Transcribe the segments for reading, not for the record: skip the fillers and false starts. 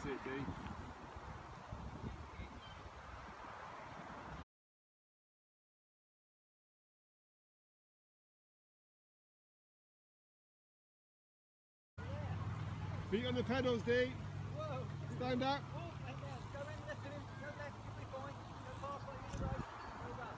That's it, D. Feet on the pedals, D. Whoa. Stand up. Go in, lift him. Go left, you'll be fine. Go fast like you're right. Go back.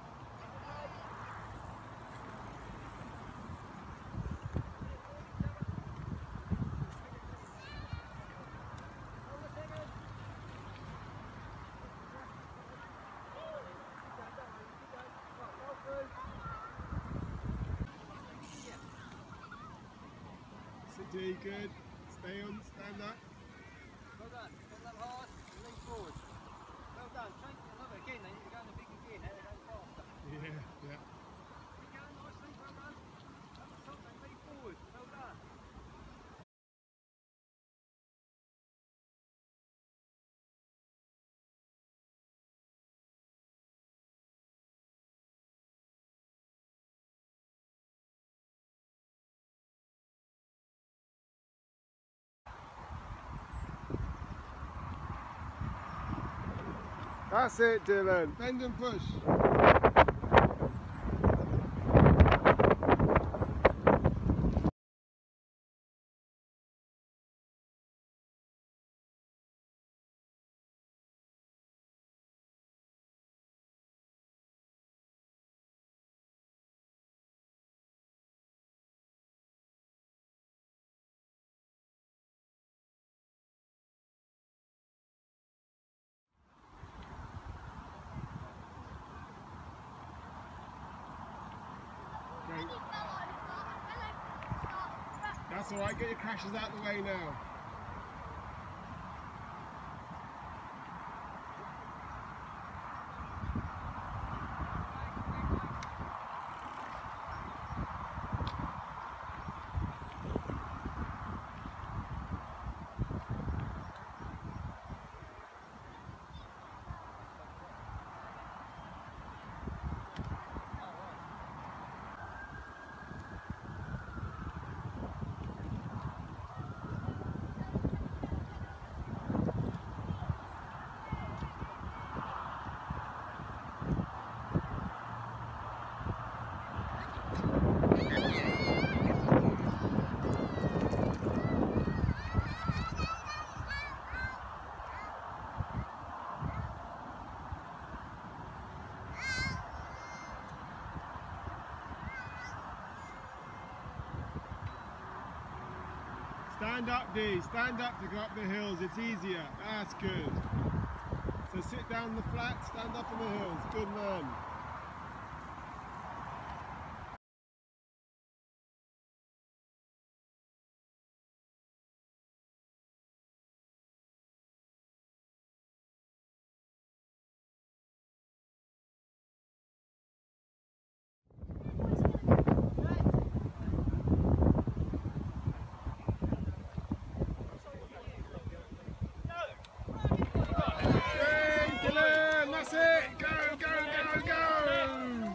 Sit D, good. Stay on, stand up. Well done. Pull them hard and lean forward. Well done. Change it another again. Then you're going a big again. They're going faster. Yeah, yeah. Keep going nicely. Well done. Up the top and lean forward. Well done. That's it, Dylan. Bend and push. Okay. That's alright, get your crashes out of the way now. Stand up, D. Stand up to go up the hills. It's easier. That's good. So sit down the flat, stand up on the hills. Good man. That's it! Go, go, go, go!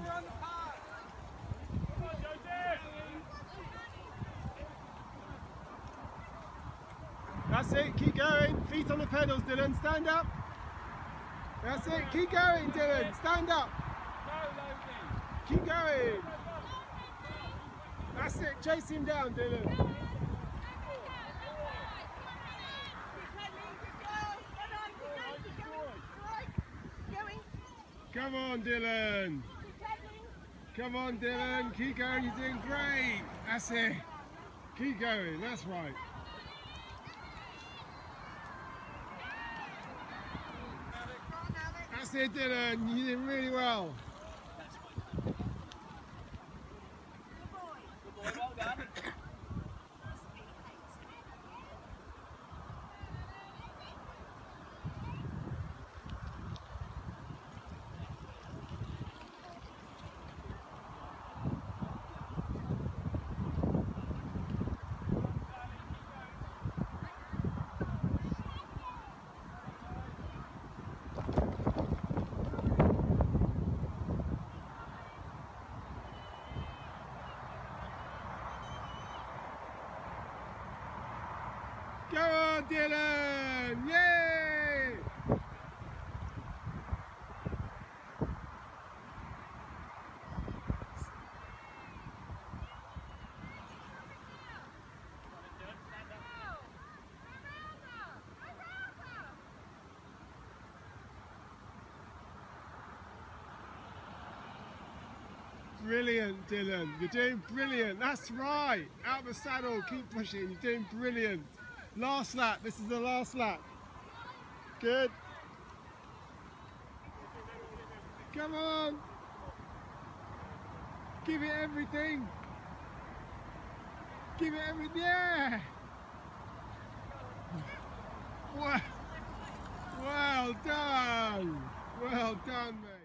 That's it, keep going. Feet on the pedals, Dylan. Stand up. That's it, keep going, Dylan. Stand up. Keep going. That's it, chase him down, Dylan. Come on, Dylan. Come on, Dylan. Keep going. You're doing great. That's it. Keep going. That's right. That's it, Dylan. You did really well. Good boy, well done. Go on, Dylan! Yay! brilliant, Dylan. You're doing brilliant. That's right. Out of the saddle. Keep pushing. You're doing brilliant. Last lap. This is the last lap. Good. Come on. Give it everything. Give it everything. Yeah. Well done. Well done, mate.